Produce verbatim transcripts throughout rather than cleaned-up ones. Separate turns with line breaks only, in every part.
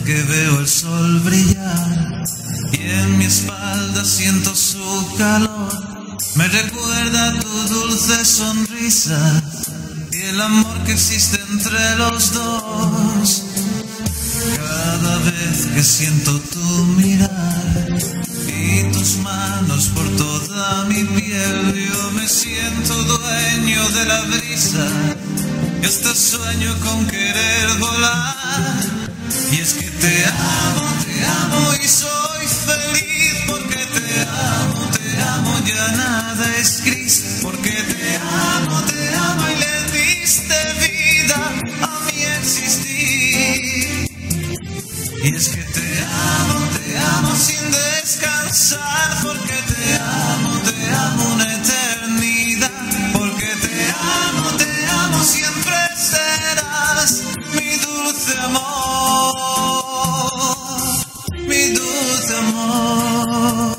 que veo el sol brillar y en mi espalda siento su calor, me recuerda tu dulce sonrisa y el amor que existe entre los dos. Cada vez que siento tu mirar y tus manos por toda mi piel, yo me siento dueño de la brisa y hasta sueño con querer volar. Y es que te amo, te amo y soy feliz porque te amo, te amo, ya nada es gris, porque te amo, te amo y le diste vida a mi existir. Y es que te amo, te amo sin descansar, porque te amo, te amo una eternidad, porque te amo, te amo, siempre serás mi dulce amor, mi dulce amor.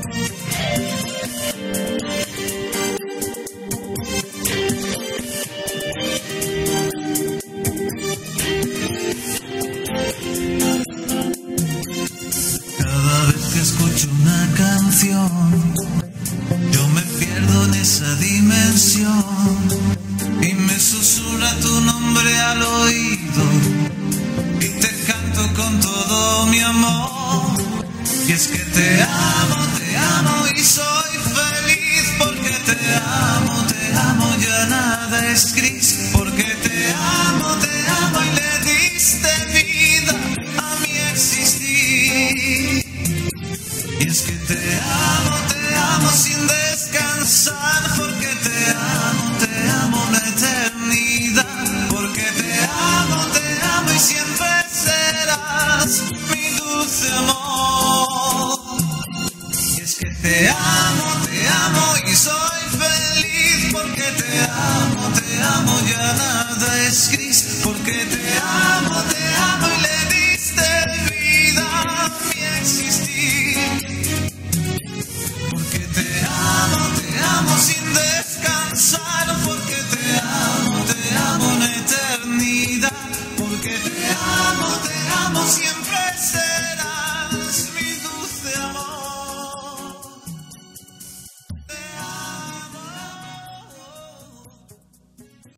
Cada vez que escucho una canción, yo me pierdo en esa dimensión y me susurra tu nombre al oído y te canto con todo mi amor. Y es que te amo, te amo y soy feliz porque te amo, te amo, ya nada es gris, porque te amo, te amo y le diste vida a mi existir. Y es que te amo, te amo sin descansar, porque te amo, te amo una eternidad, porque te amo, te amo y siempre serás mi dulce amor. Y es que te amo, te amo y soy feliz, porque te amo, te amo, ya nada es gris, porque te amo.